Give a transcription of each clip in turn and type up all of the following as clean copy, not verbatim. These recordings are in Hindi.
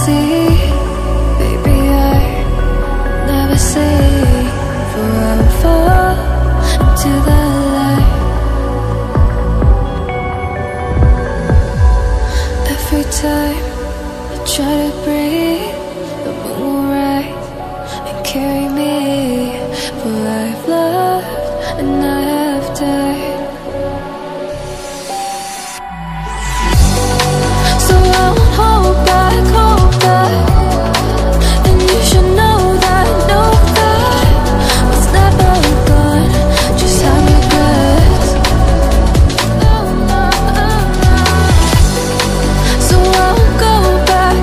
see, baby, I never say forever into the light. Every time I try to breathe, the moon will rise and carry me, for I've loved and I have died. So I won't hold back, and you should know that was never gone, just have regrets. So I won't go back,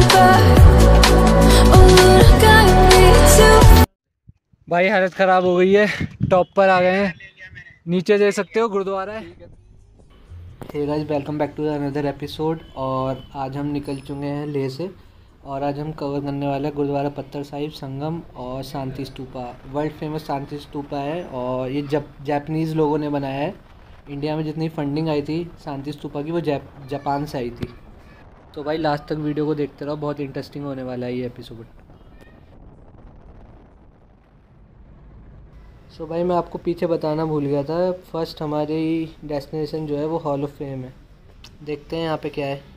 oh look at me too. भाई हालत ख़राब हो गई है, टॉप पर आ गए हैं, नीचे देख सकते हो गुरुद्वारा है। Hey guys, welcome back to another episode. और आज हम निकल चुके हैं लेह से, और आज हम कवर करने वाले हैं गुरुद्वारा पत्थर साहिब, संगम और शांति स्तूपा। वर्ल्ड फेमस शांति स्तूपा है और ये जापानीज़ लोगों ने बनाया है। इंडिया में जितनी फंडिंग आई थी शांति स्तूपा की, वो जापान से आई थी। तो भाई लास्ट तक वीडियो को देखते रहो, बहुत इंटरेस्टिंग होने वाला है ये एपिसोड। सो भाई मैं आपको पीछे बताना भूल गया था, फर्स्ट हमारी डेस्टिनेशन जो है वो हॉल ऑफ फेम है। देखते हैं यहाँ पे क्या है।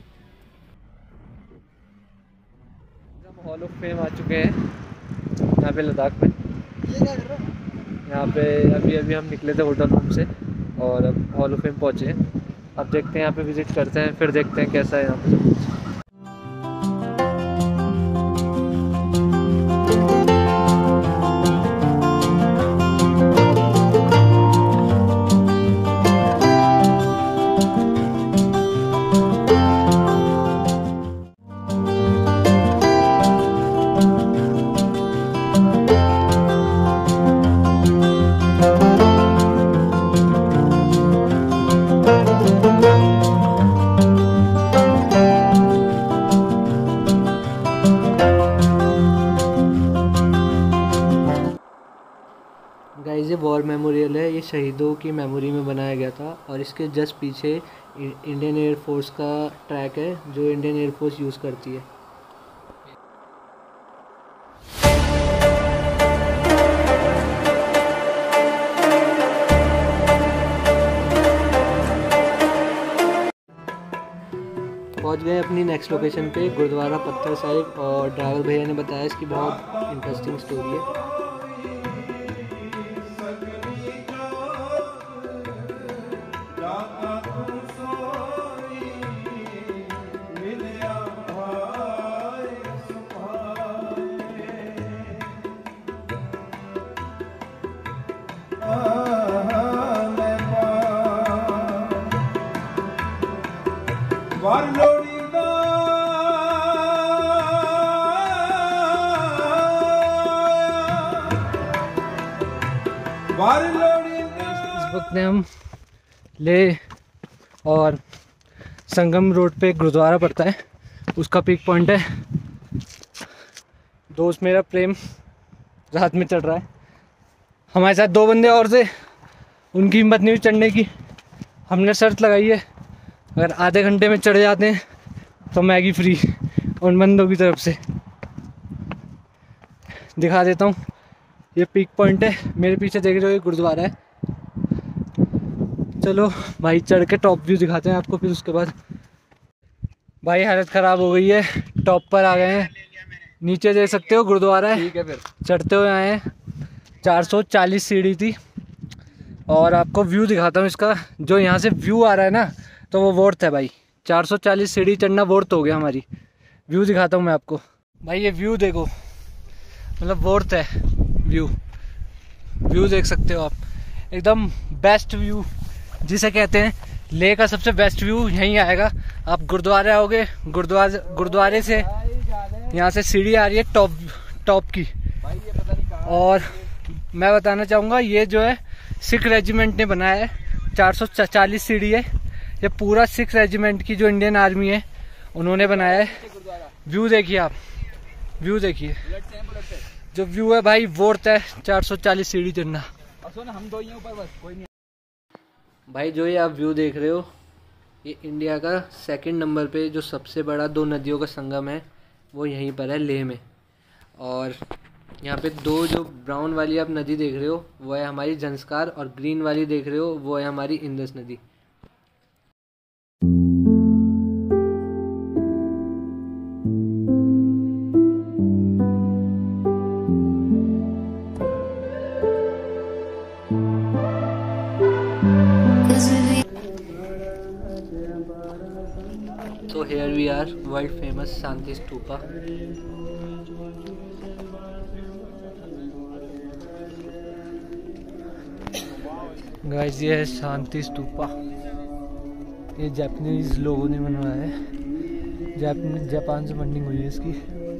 हम हॉल ऑफ फेम आ चुके हैं यहाँ पे लद्दाख में। यहाँ पे अभी हम निकले थे होटल रूम से और अब हॉल ऑफ फेम पहुँचे हैं। अब देखते हैं, यहाँ पे विज़िट करते हैं, फिर देखते हैं कैसा है यहाँ पे सब कुछ। गाइस ये वॉर मेमोरियल है, ये शहीदों की मेमोरी में बनाया गया था और इसके जस्ट पीछे इंडियन एयरफोर्स का ट्रैक है जो इंडियन एयरफोर्स यूज़ करती है। पहुंच गए अपनी नेक्स्ट लोकेशन पे, गुरुद्वारा पत्थर साहिब, और ड्राइवर भैया ने बताया इसकी बहुत इंटरेस्टिंग स्टोरी है। इस वक्त में हम लेह और संगम रोड पे गुरुद्वारा पड़ता है, उसका पीक पॉइंट है। दोस्त मेरा प्रेम रात में चढ़ रहा है, हमारे साथ दो बंदे और थे, उनकी हिम्मत नहीं हुई चढ़ने की। हमने शर्त लगाई है अगर आधे घंटे में चढ़ जाते हैं तो मैगी फ्री उन बंदों की तरफ से। दिखा देता हूँ, ये पीक पॉइंट है, मेरे पीछे देख रहे हो ये गुरुद्वारा है। चलो भाई चढ़ के टॉप व्यू दिखाते हैं आपको, फिर उसके बाद। भाई हालत ख़राब हो गई है, टॉप पर आ गए हैं, नीचे देख सकते हो गुरुद्वारा है। ठीक है, फिर चढ़ते हुए आए हैं। 440 सीढ़ी थी और आपको व्यू दिखाता हूँ इसका। जो यहाँ से व्यू आ रहा है ना, तो वो वर्थ है भाई। 440 सीढ़ी चढ़ना वर्थ हो गया हमारी। व्यू दिखाता हूँ मैं आपको भाई, ये व्यू देखो, मतलब वर्थ है व्यू। व्यू देख सकते हो आप, एकदम बेस्ट व्यू जिसे कहते हैं। लेह का सबसे बेस्ट व्यू यहीं आएगा। आप गुरुद्वारे आओगे, गुरुद्वारे से यहाँ से सीढ़ी आ रही है टॉप की। और मैं बताना चाहूँगा, ये जो है सिख रेजिमेंट ने बनाया है। 440 सीढ़ी है, ये पूरा सिख रेजिमेंट की जो इंडियन आर्मी है उन्होंने बनाया है। व्यू देखिए आप, व्यू देखिए, जो व्यू है भाई वर्थ है 440 सीढ़ी चढ़ना। हम दो ही ऊपर, बस कोई नहीं। भाई जो ये आप व्यू देख रहे हो, ये इंडिया का सेकंड नंबर पे जो सबसे बड़ा दो नदियों का संगम है, वो यहीं पर है, लेह में। और यहाँ पे दो जो ब्राउन वाली आप नदी देख रहे हो वो है हमारी ज़ंस्कार, और ग्रीन वाली देख रहे हो वो है हमारी इंदस नदी। So here we are, world famous Shanti Stupa. Guys ये है शांति स्तूपा। ये जापानीज लोगों ने बनवाया है, जापान से फंडिंग हुई है इसकी।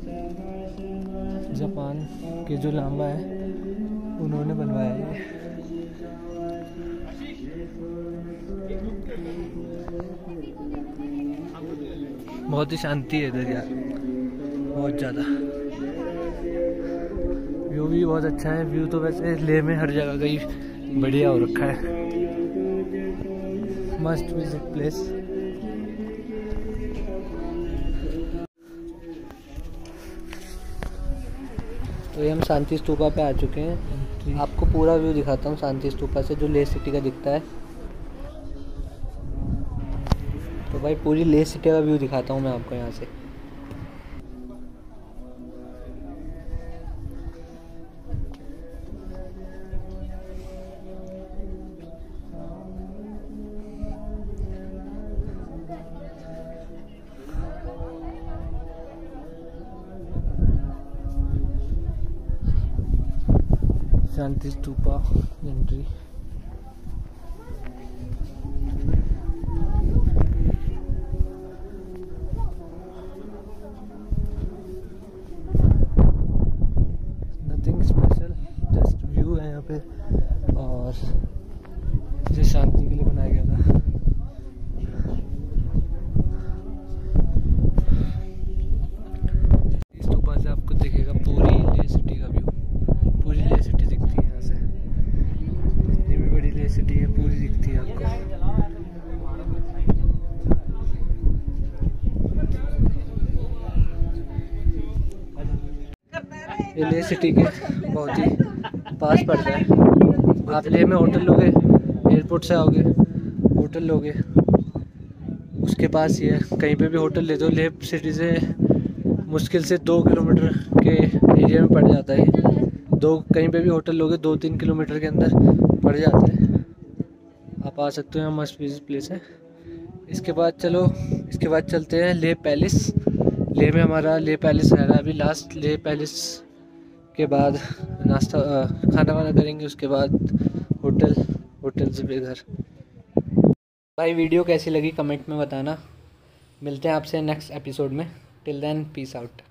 जापान के जो लामा है उन्होंने बनवाया है ये। बहुत ही शांति है इधर यार, बहुत ज़्यादा। व्यू भी बहुत अच्छा है। व्यू तो वैसे लेह में हर जगह का ही बढ़िया हो रखा है। Must visit place. तो ये हम शांति स्तूपा पे आ चुके हैं। आपको पूरा व्यू दिखाता हूँ शांति स्तूपा से, जो लेह सिटी का दिखता है। तो भाई पूरी लेह सिटी का व्यू दिखाता हूँ मैं आपको यहाँ से। Shanti Stupa entry. Nothing special, just view है यहाँ पे, और ये शांति के लिए बनाया गया था। इस स्तूपा से आपको दिखेगा पूरी लेह सिटी का व्यू। पूरी लेह सिटी दिखती है यहाँ से, जितनी भी बड़ी लेह सिटी है पूरी दिखती है आपको। ये लेह सिटी के बहुत ही पास पड़ता है। आप लेह में होटल लोगे, एयरपोर्ट से आओगे होटल लोगे, उसके पास ही है। कहीं पे भी होटल ले दो, लेह सिटी से मुश्किल से 2 किलोमीटर के एरिया में पड़ जाता है। कहीं पे भी होटल लोगे 2-3 किलोमीटर के अंदर पड़ जाता है। आप आ सकते हो, यहाँ मस्ट विजिट प्लेस है। इसके बाद चलते हैं लेह पैलेस। लेह में हमारा लेह पैलेस रह रहा है अभी लास्ट। लेह पैलेस के बाद नाश्ता खाना वाना करेंगे, उसके बाद होटल से फिर घर। भाई वीडियो कैसी लगी कमेंट में बताना। मिलते हैं आपसे नेक्स्ट एपिसोड में। Till then peace out.